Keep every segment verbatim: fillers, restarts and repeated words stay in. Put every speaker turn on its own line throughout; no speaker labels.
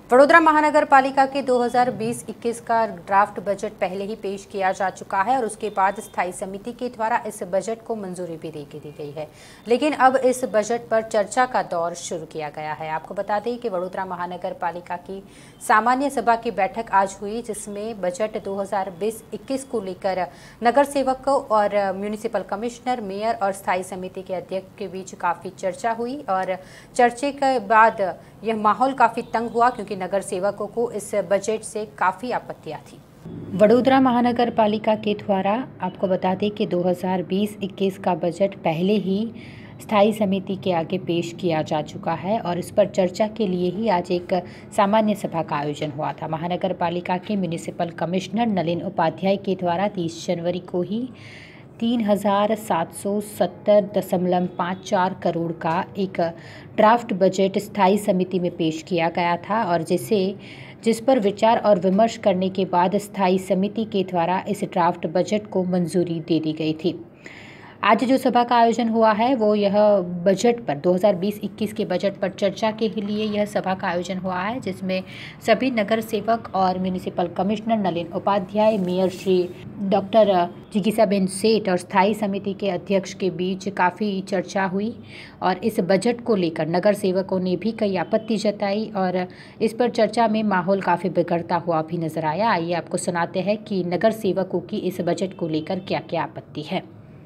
वडोदरा महानगर पालिका के दो हज़ार बीस इक्कीस का ड्राफ्ट बजट पहले ही पेश किया जा चुका है और उसके बाद स्थायी समिति के द्वारा इस बजट को मंजूरी भी दे दी गई है। लेकिन अब इस बजट पर चर्चा का दौर शुरू किया गया है। आपको बता दें कि वडोदरा महानगर पालिका की सामान्य सभा की बैठक आज हुई, जिसमें बजट दो हज़ार बीस इक्कीस को लेकर नगर सेवकों और म्यूनिसिपल कमिश्नर, मेयर और स्थायी समिति के अध्यक्ष के बीच काफ़ी चर्चा हुई और चर्चे के बाद यह माहौल काफ़ी तंग हुआ, क्योंकि नगर सेवकों को इस बजट से काफ़ी आपत्तियां थी। वडोदरा महानगर पालिका के द्वारा आपको बता दें कि दो हज़ार बीस इक्कीस का बजट पहले ही स्थायी समिति के आगे पेश किया जा चुका है और इस पर चर्चा के लिए ही आज एक सामान्य सभा का आयोजन हुआ था। महानगर पालिका के म्यूनिसिपल कमिश्नर नलिन उपाध्याय के द्वारा तीस जनवरी को ही तीन हज़ार सात सौ सत्तर दशमलव पाँच चार करोड़ का एक ड्राफ्ट बजट स्थायी समिति में पेश किया गया था और जिसे जिस पर विचार और विमर्श करने के बाद स्थायी समिति के द्वारा इस ड्राफ्ट बजट को मंजूरी दे दी गई थी। आज जो सभा का आयोजन हुआ है वो यह बजट पर दो हज़ार बीस इक्कीस के बजट पर चर्चा के लिए यह सभा का आयोजन हुआ है, जिसमें सभी नगर सेवक और municipal commissioner Nalin Upadhyay, mayor Shri doctor Jigishaben Seth और स्थायी समिति के अध्यक्ष के बीच काफ़ी चर्चा हुई और इस बजट को लेकर नगर सेवकों ने भी कई आपत्ति जताई और इस पर चर्चा में माहौल काफ़ी बिगड़ता हुआ भी नजर आया। आइए आपको सुनाते हैं कि नगर सेवकों की इस बजट को लेकर क्या क्या आपत्ति है।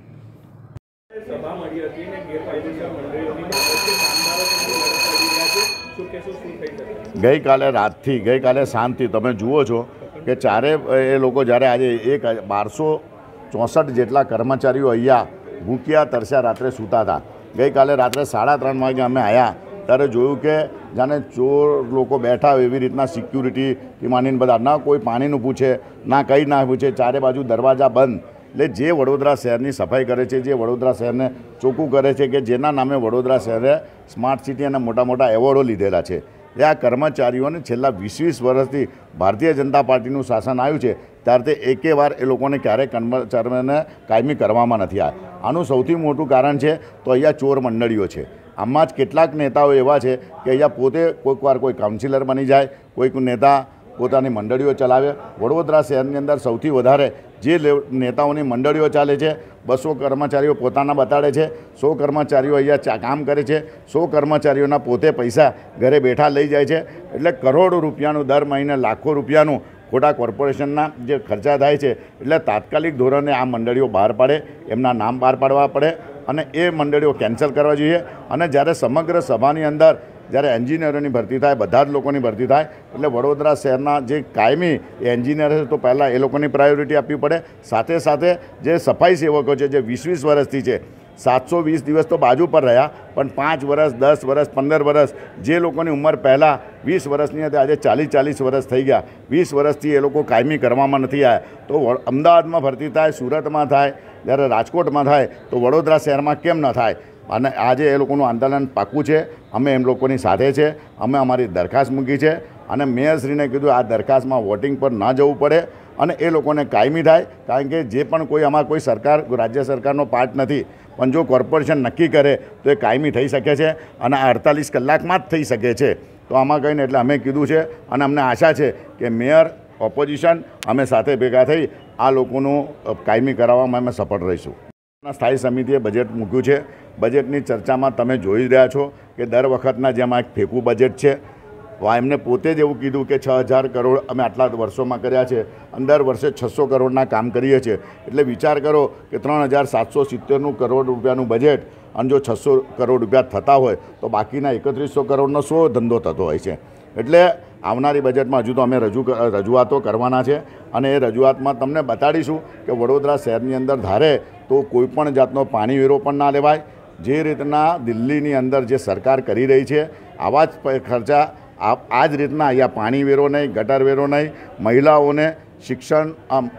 गई काले रात थी गई काले शांति तमे जुओ छो कि चारे ए लोग जयरे आज एक बार सौ चौसठ जेटला कर्मचारीओ अहींया भूख्या तरस्या रात्रे सूता था। गई काले रात्रे साढ़ा त्रण वागे अमे आया त्यारे जोयुं के जाने चोर लोग बैठा एवी रीतना सिक्योरिटी की मानीने बधा ना कोई पाणीनुं पूछे ना कई ना पूछे, चारे बाजू दरवाजा बंद। એટલે જે વડોદરા શહેરની સફાઈ કરે છે, જે વડોદરા શહેરને ચોખ્ખું કરે છે, કે જેના નામે વડોદરા શહેરે સ્માર્ટ સિટી અને મોટા મોટા એવોર્ડો લીધેલા છે, એ આ કર્મચારીઓને છેલ્લા વીસ વીસ વર્ષથી ભારતીય જનતા પાર્ટીનું શાસન આવ્યું છે ત્યારથી એકે વાર એ લોકોને ક્યારેય કર્મચારીઓને કાયમી કરવામાં નથી આવ્યા। આનું સૌથી મોટું કારણ છે તો અહીંયા ચોર મંડળીઓ છે। આમાં જ કેટલાક નેતાઓ એવા છે કે અહીંયા પોતે કોઈક વાર કોઈ કાઉન્સિલર બની જાય, કોઈક નેતા પોતાની મંડળીઓ ચલાવે। વડોદરા શહેરની અંદર સૌથી વધારે જે નેતાઓની મંડળીઓ ચાલે છે, બસો કર્મચારીઓ પોતાના બતાડે છે, સો કર્મચારીઓ અહીંયા કામ કરે છે, સો કર્મચારીઓના પોતે પૈસા ઘરે બેઠા લઈ જાય છે। એટલે કરોડો રૂપિયાનું દર મહિને લાખો રૂપિયાનું ખોટા કોર્પોરેશનના જે ખર્ચા થાય છે, એટલે તાત્કાલિક ધોરણે આ મંડળીઓ બહાર પાડે, એમના નામ બહાર પાડવા પડે અને એ મંડળીઓ કેન્સલ કરવા જોઈએ। અને જ્યારે સમગ્ર સભાની અંદર જ્યારે એન્જિનિયરોની ભરતી થાય, બધા જ લોકોની ભરતી થાય, એટલે વડોદરા શહેરના જે કાયમી એન્જિનિયર છે તો પહેલાં એ લોકોની પ્રાયોરિટી આપવી પડે। સાથે સાથે જે સફાઈ સેવકો છે, જે વીસ વીસ વર્ષથી છે, સાતસો વીસ દિવસ તો બાજુ પર રહ્યા, પણ પાંચ વર્ષ, દસ વર્ષ, પંદર વર્ષ જે લોકોની ઉંમર પહેલાં વીસ વર્ષની હતી, આજે ચાલીસ ચાલીસ વર્ષ થઈ ગયા, વીસ વર્ષથી એ લોકો કાયમી કરવામાં નથી આવ્યા। તો અમદાવાદમાં ભરતી થાય, સુરતમાં થાય, જ્યારે રાજકોટમાં થાય, તો વડોદરા શહેરમાં કેમ ન થાય? અને આજે એ લોકોનું આંદોલન પાક્કું છે। અમે એમ લોકોની સાથે છે, અમે અમારી દરખાસ્ત મૂકી છે અને મેયરશ્રીને કીધું આ દરખાસ્તમાં વોટિંગ પર ન જવું પડે અને એ લોકોને કાયમી થાય, કારણ કે જે પણ કોઈ આમાં કોઈ સરકાર રાજ્ય સરકારનો પાર્ટ નથી, પણ જો કોર્પોરેશન નક્કી કરે તો એ કાયમી થઈ શકે છે અને આ અડતાલીસ કલાકમાં જ થઈ શકે છે। તો આમાં કંઈ ને એટલે અમે કીધું છે અને અમને આશા છે કે મેયર, ઓપોઝિશન અમે સાથે ભેગા થઈ આ લોકોનું કાયમી કરાવવામાં અમે સફળ રહીશું। સ્થાયી સમિતિએ બજેટ મૂક્યું છે। બજેટની ચર્ચામાં તમે જોઈ રહ્યા છો કે દર વખતના જેમ એક ફેંકું બજેટ છે। એમને પોતે જ એવું કીધું કે છ હજાર કરોડ અમે આટલા વર્ષોમાં કર્યા છે અને દર વર્ષે છસો કરોડના કામ કરીએ છીએ। એટલે વિચાર કરો કે ત્રણ હજાર સાતસો સિત્તેરનું કરોડ રૂપિયાનું બજેટ અને જો છસો કરોડ રૂપિયા થતા હોય તો બાકીના એકત્રીસો કરોડનો શો ધંધો થતો હોય છે। એટલે આવનારી બજેટમાં હજુ તો અમે રજૂ રજૂઆતો કરવાના છે અને એ રજૂઆતમાં તમને બતાડીશું કે વડોદરા શહેરની અંદર ધારે તો કોઈપણ જાતનો પાણી વેરો પણ ના લેવાય। જે રીતના દિલ્હીની અંદર જે સરકાર કરી રહી છે આવા જ ખર્ચા આ જ રીતના અહીંયા પાણી વેરો નહીં, ગટર વેરો નહીં, મહિલાઓને શિક્ષણ,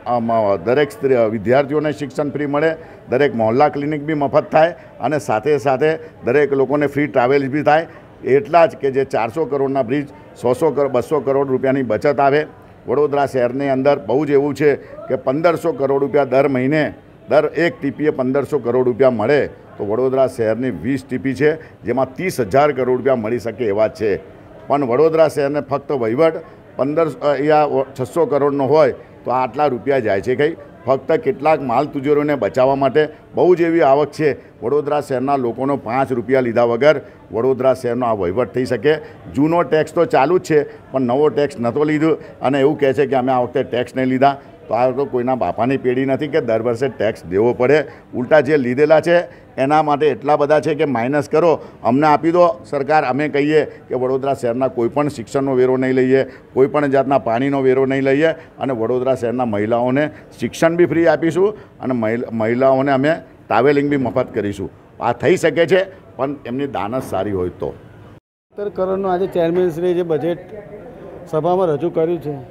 દરેક વિદ્યાર્થીઓને શિક્ષણ ફ્રી મળે, દરેક મહોલ્લા ક્લિનિક બી મફત થાય અને સાથે સાથે દરેક લોકોને ફ્રી ટ્રાવેલ્સ બી થાય। એટલા જ કે જે ચારસો કરોડના બ્રિજ સો સો કરોડ બસો કરોડ રૂપિયાની બચત આવે। વડોદરા શહેરની અંદર બહુ જ એવું છે કે પંદરસો કરોડ રૂપિયા દર મહિને દર એક ટીપીએ પંદરસો કરોડ રૂપિયા મળે તો વડોદરા શહેરની વીસ ટીપી છે, જેમાં ત્રીસ હજાર કરોડ રૂપિયા મળી શકે એવા છે। પણ વડોદરા શહેરને ફક્ત વહીવટ પંદર યા છસો કરોડનો હોય તો આટલા રૂપિયા જાય છે કંઈ ફક્ત કેટલાક માલ તુજોરીઓને બચાવવા માટે બહુ જ એવી આવક છે વડોદરા શહેરના લોકોનો પાંચ રૂપિયા લીધા વગર વડોદરા શહેરનો આ વહીવટ થઈ શકે। જૂનો ટેક્સ તો ચાલુ જ છે પણ નવો ટેક્સ નહોતો લીધો અને એવું કહે છે કે અમે આ વખતે ટેક્સ નહીં લીધા, તો આ તો કોઈના બાપાની પેઢી નથી કે દર વર્ષે ટેક્સ દેવો પડે। ઉલટા જે લીધેલા છે એના માટે એટલા બધા છે કે માઇનસ કરો, અમને આપી દો સરકાર, અમે કહીએ કે વડોદરા શહેરના કોઈપણ શિક્ષણનો વેરો નહીં લઈએ, કોઈપણ જાતના પાણીનો વેરો નહીં લઈએ અને વડોદરા શહેરના મહિલાઓને શિક્ષણ બી ફ્રી આપીશું અને મહિલાઓને અમે ટ્રાવેલિંગ બી મફત કરીશું। આ થઈ શકે છે પણ એમની દાનત સારી હોય તો।
સત્તર કરોડનું આજે ચેરમેનશ્રીએ જે બજેટ સભામાં રજૂ કર્યું છે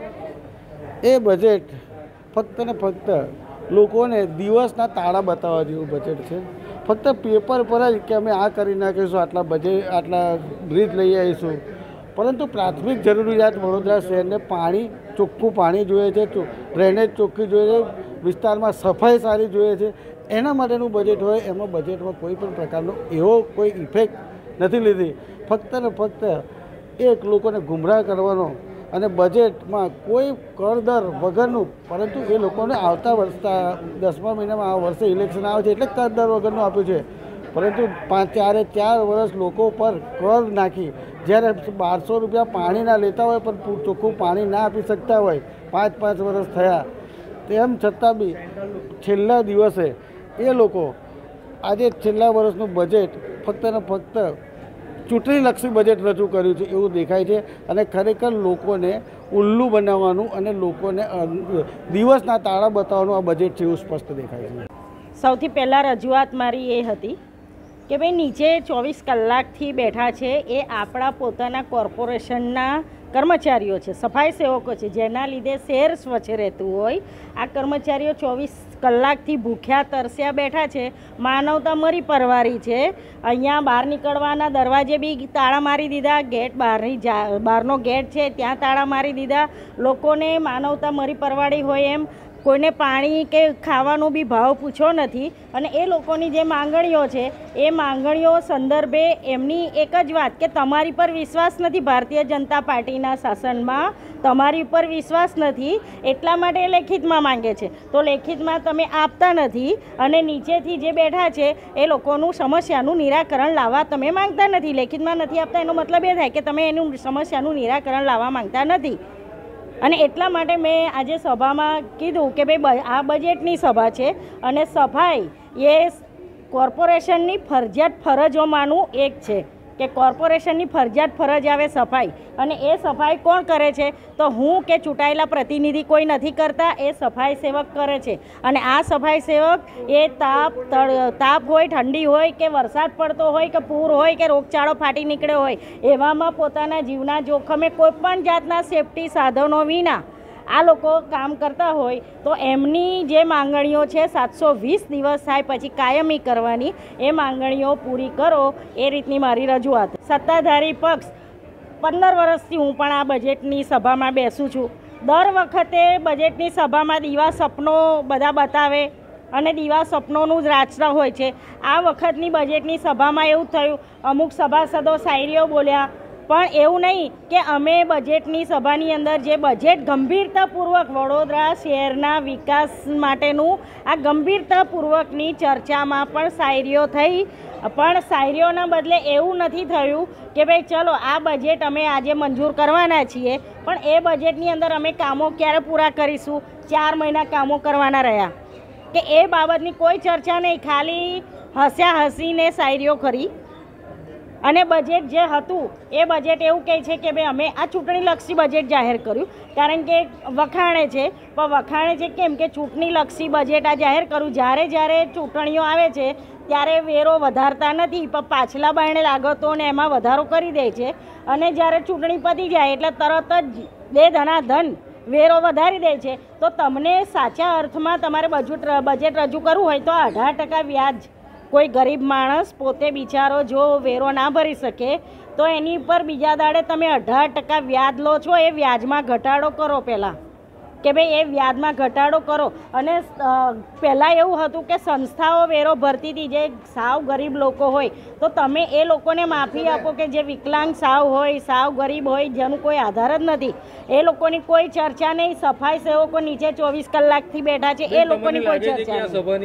એ બજેટ ફક્ત ને ફક્ત લોકોને દિવસના તાળા બતાવવા જેવું બજેટ છે। ફક્ત પેપર પર જ કે અમે આ કરી નાખીશું, આટલા બજેટ આટલા બ્રિજ લઈ આવીશું, પરંતુ પ્રાથમિક જરૂરિયાત વડોદરા શહેરને પાણી, ચોખ્ખું પાણી જોઈએ છે, ડ્રેનેજ ચોખ્ખી જોઈએ છે, વિસ્તારમાં સફાઈ સારી જોઈએ છે, એના માટેનું બજેટ હોય। એમાં બજેટમાં કોઈ પણ પ્રકારનો એવો કોઈ ઇફેક્ટ નથી લીધી, ફક્ત ને ફક્ત એક લોકોને ગુમરાહ કરવાનો અને બજેટમાં કોઈ કરદર વગરનું, પરંતુ એ લોકોને આવતા વર્ષના દસમા મહિનામાં આ વર્ષે ઇલેક્શન આવે છે એટલે કરદર વગરનું આપ્યું છે, પરંતુ પાંચ ચારે ચાર વર્ષ લોકો પર કર નાખી જ્યારે બારસો રૂપિયા પાણીના લેતા હોય પણ ચોખ્ખું પાણી ના આપી શકતા હોય, પાંચ પાંચ વર્ષ થયા તેમ છતાં બી છેલ્લા દિવસે એ લોકો આજે છેલ્લા વર્ષનું બજેટ ફક્ત ને ફક્ત ચૂંટણીલક્ષી બજેટ રજૂ કર્યું છે એવું દેખાય છે અને ખરેખર લોકોને ઉલ્લુ બનાવવાનું અને લોકોને દિવસના તાળા બતાવવાનું આ બજેટ છે એવું સ્પષ્ટ દેખાય છે।
સૌથી પહેલાં રજૂઆત મારી એ હતી કે ભાઈ નીચે ચોવીસ કલાકથી બેઠા છે એ આપણા પોતાના કોર્પોરેશનના કર્મચારીઓ છે, સફાઈ સેવકો છે, જેના લીધે શહેર સ્વચ્છ રહેતું હોય। આ કર્મચારીઓ ચોવીસ કલાકથી ભૂખ્યા તરસ્યા બેઠા છે, માનવતા મરી પરવારી છે। અહીંયા બહાર નીકળવાના દરવાજે બી તાળા મારી દીધા, ગેટ બહારની જા બહારનો ગેટ છે ત્યાં તાળા મારી દીધા, લોકોને માનવતા મરી પરવાડી હોય એમ કોઈને પાણી કે ખાવાનો બી ભાવ પૂછ્યો નથી। અને એ લોકોની જે માંગણીઓ છે એ માંગણીઓ સંદર્ભે એમની એક જ વાત કે તમારી પર વિશ્વાસ નથી, ભારતીય જનતા પાર્ટીના શાસનમાં તમારી ઉપર વિશ્વાસ નથી, એટલા માટે લેખિતમાં માંગે છે। તો લેખિતમાં તમે આપતા નથી અને નીચેથી જે બેઠા છે એ લોકોનું સમસ્યાનું નિરાકરણ લાવવા તમે માંગતા નથી। લેખિતમાં નથી આપતા એનો મતલબ એ થાય કે તમે એનું સમસ્યાનું નિરાકરણ લાવવા માંગતા નથી। અને એટલા માટે મેં આજે સભામાં કીધું કે ભાઈ આ બજેટની સભા છે અને સફાઈ એ કોર્પોરેશનની ફરજિયાત ફરજોમાંનું એક છે કે કોર્પોરેશનની ફરજિયાત ફરજ આવે સફાઈ, અને એ સફાઈ કોણ કરે છે તો હું કે ચૂંટાયેલા પ્રતિનિધિ કોઈ નથી કરતા, એ સફાઈ સેવક કરે છે। અને આ સફાઈ સેવક એ તાપ તાપ હોય, ઠંડી હોય કે વરસાદ પડતો હોય કે પૂર હોય કે રોગચાળો ફાટી નીકળ્યો હોય, એવામાં પોતાના જીવના જોખમે કોઈપણ જાતના સેફટી સાધનો વિના આ લોકો કામ કરતા હોય તો એમની જે માંગણીઓ છે સાતસો વીસ દિવસ થાય પછી કાયમી કરવાની, એ માંગણીઓ પૂરી કરો, એ રીતની મારી રજૂઆત। સત્તાધારી પક્ષ પંદર વર્ષથી હું પણ આ બજેટની સભામાં બેસું છું, દર વખતે બજેટની સભામાં દીવા સપનો બધા બતાવે અને દીવા સપનોનું જ રાજતા હોય છે। આ વખતની બજેટની સભામાં એવું થયું, અમુક સભાસદો શાયરીઓ બોલ્યા, પણ એવું નહીં કે અમે બજેટની સભાની અંદર જે બજેટ ગંભીરતાપૂર્વક વડોદરા શહેરના વિકાસ માટેનું આ ગંભીરતાપૂર્વકની ચર્ચામાં પણ શાયરીઓ થઈ, પણ શાયરીઓના બદલે એવું નથી થયું કે ભાઈ ચલો આ બજેટ અમે આજે મંજૂર કરવાના છીએ પણ એ બજેટની અંદર અમે કામો ક્યારે પૂરા કરીશું, ચાર મહિના કામો કરવાના રહ્યા કે એ બાબતની કોઈ ચર્ચા નહીં, ખાલી હસ્યા હસીને શાયરીઓ કરી। અને બજેટ જે હતું એ બજેટ એવું કહે છે કે ભાઈ અમે આ ચૂંટણીલક્ષી બજેટ જાહેર કર્યું, કારણ કે વખાણે છે પણ વખાણે છે કેમ કે ચૂંટણીલક્ષી બજેટ આ જાહેર કર્યું, જ્યારે જ્યારે ચૂંટણીઓ આવે છે ત્યારે વેરો વધારતા નથી પણ પાછલા બારણે લાગતો ને એમાં વધારો કરી દે છે, અને જ્યારે ચૂંટણી પતી જાય એટલે તરત જ બે ધના ધન વેરો વધારી દે છે। તો તમને સાચા અર્થમાં તમારે બજેટ બજેટ રજૂ કરવું હોય તો અઢાર ટકા વ્યાજ કોઈ ગરીબ માણસ પોતે બિચારો જો વેરો ના ભરી શકે તો એની પર બીજા દાડે તમે અઢાર ટકા વ્યાજ લો છો, એ વ્યાજમાં ઘટાડો કરો પહેલાં, કે ભાઈ એ વ્યાજમાં ઘટાડો કરો. અને પહેલાં એવું હતું કે સંસ્થાઓ વેરો ભરતી હતી, જે સાવ ગરીબ લોકો હોય તો તમે એ લોકોને માફી આપો કે જે વિકલાંગ સાવ હોય, સાવ ગરીબ હોય, જેનું કોઈ આધાર જ નથી, એ લોકોની કોઈ ચર્ચા નહીં. સફાઈ સેવકો નીચે ચોવીસ કલાકથી બેઠા છે, એ લોકોની કોઈ ચર્ચા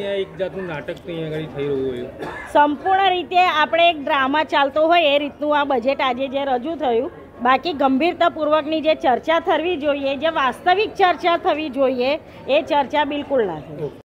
નહીં. સંપૂર્ણ રીતે આપણે એક ડ્રામા ચાલતો હોય એ રીતનું આ બજેટ આજે જે રજૂ થયું. બાકી ગંભીરતાપૂર્વકની જે ચર્ચા થવી જોઈએ, જે વાસ્તવિક ચર્ચા થવી જોઈએ, એ ચર્ચા બિલકુલ ના થઈ.